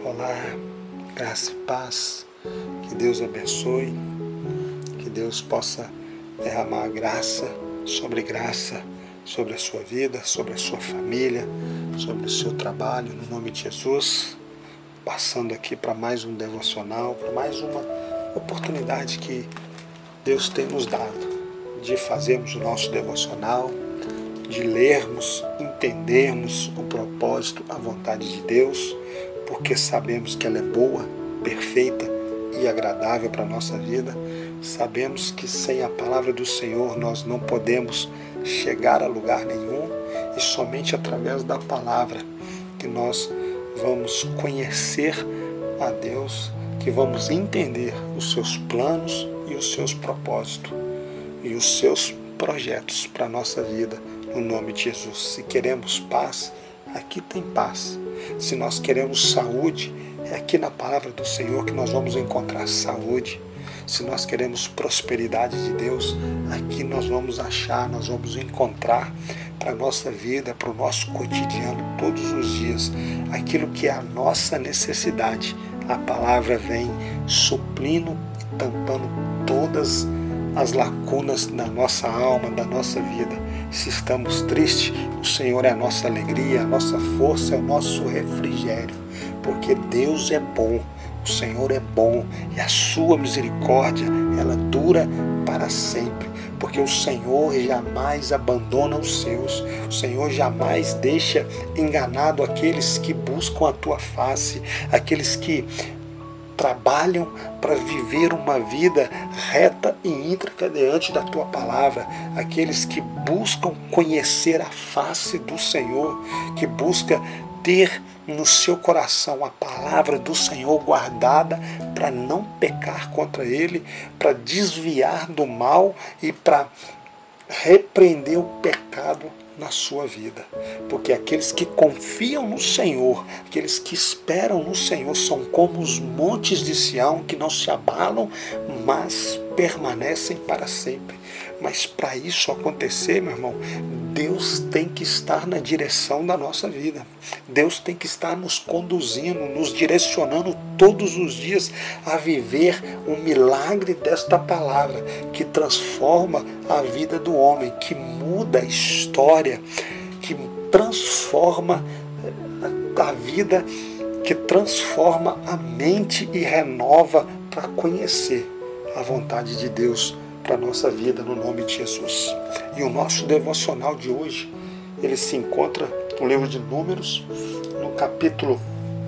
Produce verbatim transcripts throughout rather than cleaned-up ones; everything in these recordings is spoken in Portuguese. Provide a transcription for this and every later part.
Olá, graça e paz, que Deus abençoe, que Deus possa derramar graça sobre graça, sobre a sua vida, sobre a sua família, sobre o seu trabalho, no nome de Jesus. Passando aqui para mais um devocional, para mais uma oportunidade que Deus tem nos dado de fazermos o nosso devocional, de lermos, entendermos o propósito, a vontade de Deus, porque sabemos que ela é boa, perfeita e agradável para a nossa vida. Sabemos que sem a palavra do Senhor nós não podemos chegar a lugar nenhum, e somente através da palavra que nós vamos conhecer a Deus, que vamos entender os seus planos e os seus propósitos e os seus projetos para a nossa vida, no nome de Jesus. Se queremos paz, aqui tem paz. Se nós queremos saúde, é aqui na palavra do Senhor que nós vamos encontrar saúde. Se nós queremos prosperidade de Deus, aqui nós vamos achar, nós vamos encontrar para a nossa vida, para o nosso cotidiano, todos os dias, aquilo que é a nossa necessidade. A palavra vem suprindo e tampando todas as lacunas da nossa alma, da nossa vida. Se estamos tristes, o Senhor é a nossa alegria, a nossa força, é o nosso refrigério, porque Deus é bom, o Senhor é bom e a sua misericórdia, ela dura para sempre, porque o Senhor jamais abandona os seus, o Senhor jamais deixa enganado aqueles que buscam a tua face, aqueles que trabalham para viver uma vida reta e íntegra diante da tua palavra, aqueles que buscam conhecer a face do Senhor, que busca ter no seu coração a palavra do Senhor guardada para não pecar contra Ele, para desviar do mal e para repreender o pecado na sua vida, porque aqueles que confiam no Senhor, aqueles que esperam no Senhor, são como os montes de Sião, que não se abalam, mas permanecem para sempre. Mas para isso acontecer, meu irmão, Deus tem que estar na direção da nossa vida. Deus tem que estar nos conduzindo, nos direcionando todos os dias a viver o milagre desta palavra, que transforma a vida do homem, que muda a história, que transforma a vida, que transforma a mente e renova para conhecer a vontade de Deus para a nossa vida, no nome de Jesus. E o nosso devocional de hoje, ele se encontra no livro de Números, no capítulo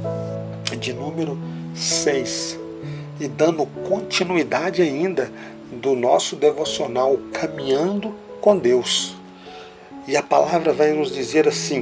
de número seis, e dando continuidade ainda do nosso devocional Caminhando com Deus. E a palavra vai nos dizer assim,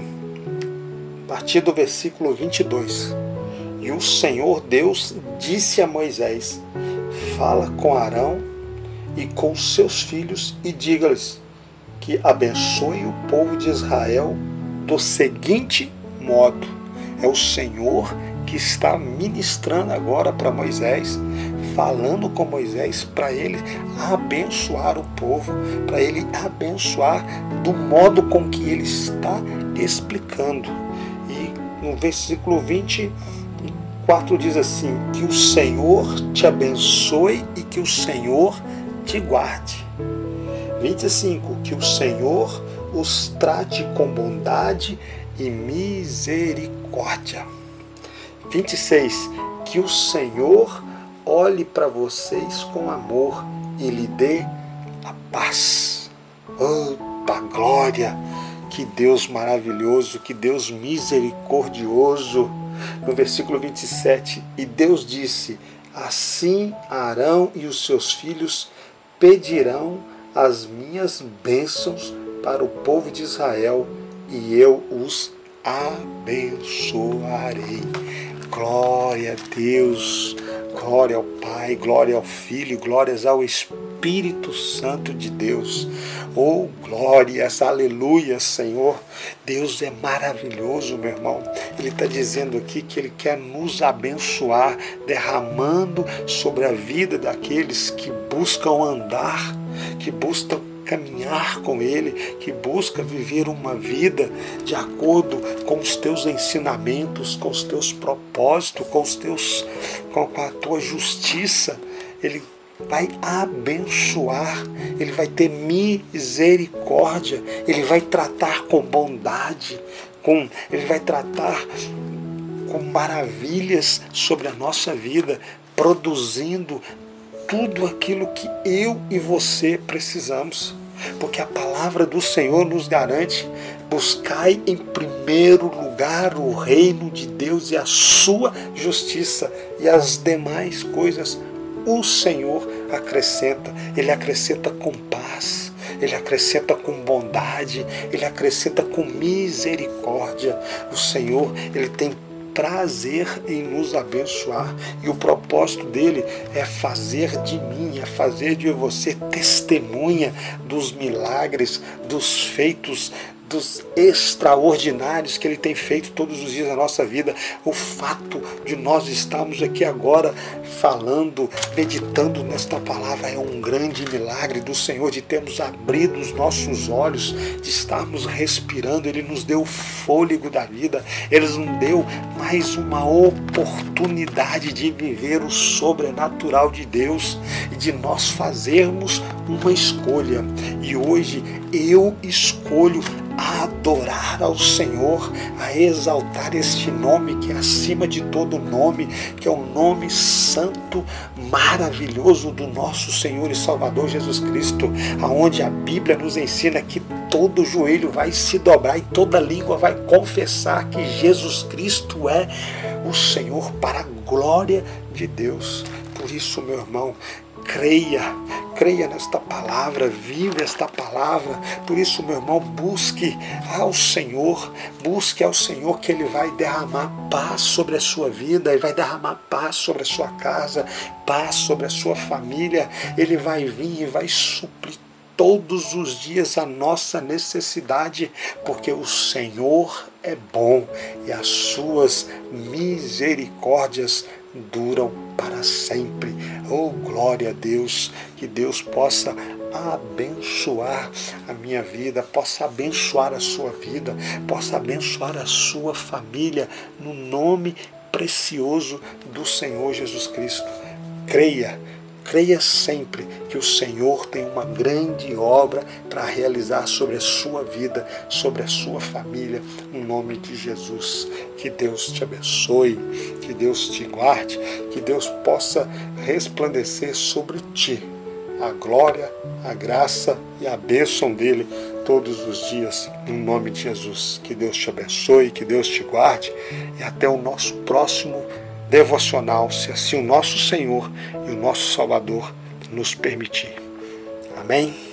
a partir do versículo vinte e dois: E o Senhor Deus disse a Moisés: Fala com Arão e com seus filhos e diga-lhes que abençoe o povo de Israel do seguinte modo. É o Senhor que está ministrando agora para Moisés, falando com Moisés para ele abençoar o povo, para ele abençoar do modo com que ele está explicando. E no versículo vinte e quatro diz assim: que o Senhor te abençoe e que o Senhor te guarde. vinte e cinco, que o Senhor os trate com bondade e misericórdia. vinte e seis, que o Senhor olhe para vocês com amor e lhe dê a paz. Opa, glória! Que Deus maravilhoso, que Deus misericordioso. No versículo vinte e sete, e Deus disse: Assim Arão e os seus filhos pedirão as minhas bênçãos para o povo de Israel, e eu os abençoarei. Glória a Deus, glória ao Pai, glória ao Filho, glórias ao Espírito Santo de Deus. Oh, glórias, aleluia, Senhor. Deus é maravilhoso, meu irmão. Ele está dizendo aqui que Ele quer nos abençoar, derramando sobre a vida daqueles que buscam andar, que buscam caminhar com Ele, que busca viver uma vida de acordo com os teus ensinamentos, com os teus propósitos, com os teus, com a tua justiça, Ele vai abençoar, Ele vai ter misericórdia, Ele vai tratar com bondade, com, Ele vai tratar com maravilhas sobre a nossa vida, produzindo tudo aquilo que eu e você precisamos. Porque a palavra do Senhor nos garante: buscai em primeiro lugar o reino de Deus e a sua justiça, e as demais coisas o Senhor acrescenta. Ele acrescenta com paz, Ele acrescenta com bondade, Ele acrescenta com misericórdia. O Senhor, Ele tem prazer em nos abençoar, e o propósito dele é fazer de mim, é fazer de você testemunha dos milagres, dos feitos, dos extraordinários que Ele tem feito todos os dias na nossa vida. O fato de nós estarmos aqui agora falando, meditando nesta palavra, é um grande milagre do Senhor, de termos abrido os nossos olhos, de estarmos respirando. Ele nos deu o fôlego da vida, Ele nos deu mais uma oportunidade de viver o sobrenatural de Deus e de nós fazermos uma escolha. E hoje eu escolho a adorar ao Senhor, a exaltar este nome que é acima de todo nome, que é o nome santo, maravilhoso do nosso Senhor e Salvador Jesus Cristo, aonde a Bíblia nos ensina que todo joelho vai se dobrar e toda língua vai confessar que Jesus Cristo é o Senhor, para a glória de Deus. Por isso, meu irmão, creia, creia nesta palavra, vive esta palavra. Por isso, meu irmão, busque ao Senhor, busque ao Senhor, que Ele vai derramar paz sobre a sua vida, Ele vai derramar paz sobre a sua casa, paz sobre a sua família. Ele vai vir e vai suprir todos os dias a nossa necessidade, porque o Senhor é bom e as suas misericórdias duram para sempre. Oh, glória a Deus, que Deus possa abençoar a minha vida, possa abençoar a sua vida, possa abençoar a sua família, no nome precioso do Senhor Jesus Cristo. Creia, creia sempre que o Senhor tem uma grande obra para realizar sobre a sua vida, sobre a sua família, no nome de Jesus. Que Deus te abençoe, que Deus te guarde, que Deus possa resplandecer sobre ti a glória, a graça e a bênção dele todos os dias, no nome de Jesus. Que Deus te abençoe, que Deus te guarde, e até o nosso próximo devocional, se assim o nosso Senhor e o nosso Salvador nos permitir. Amém?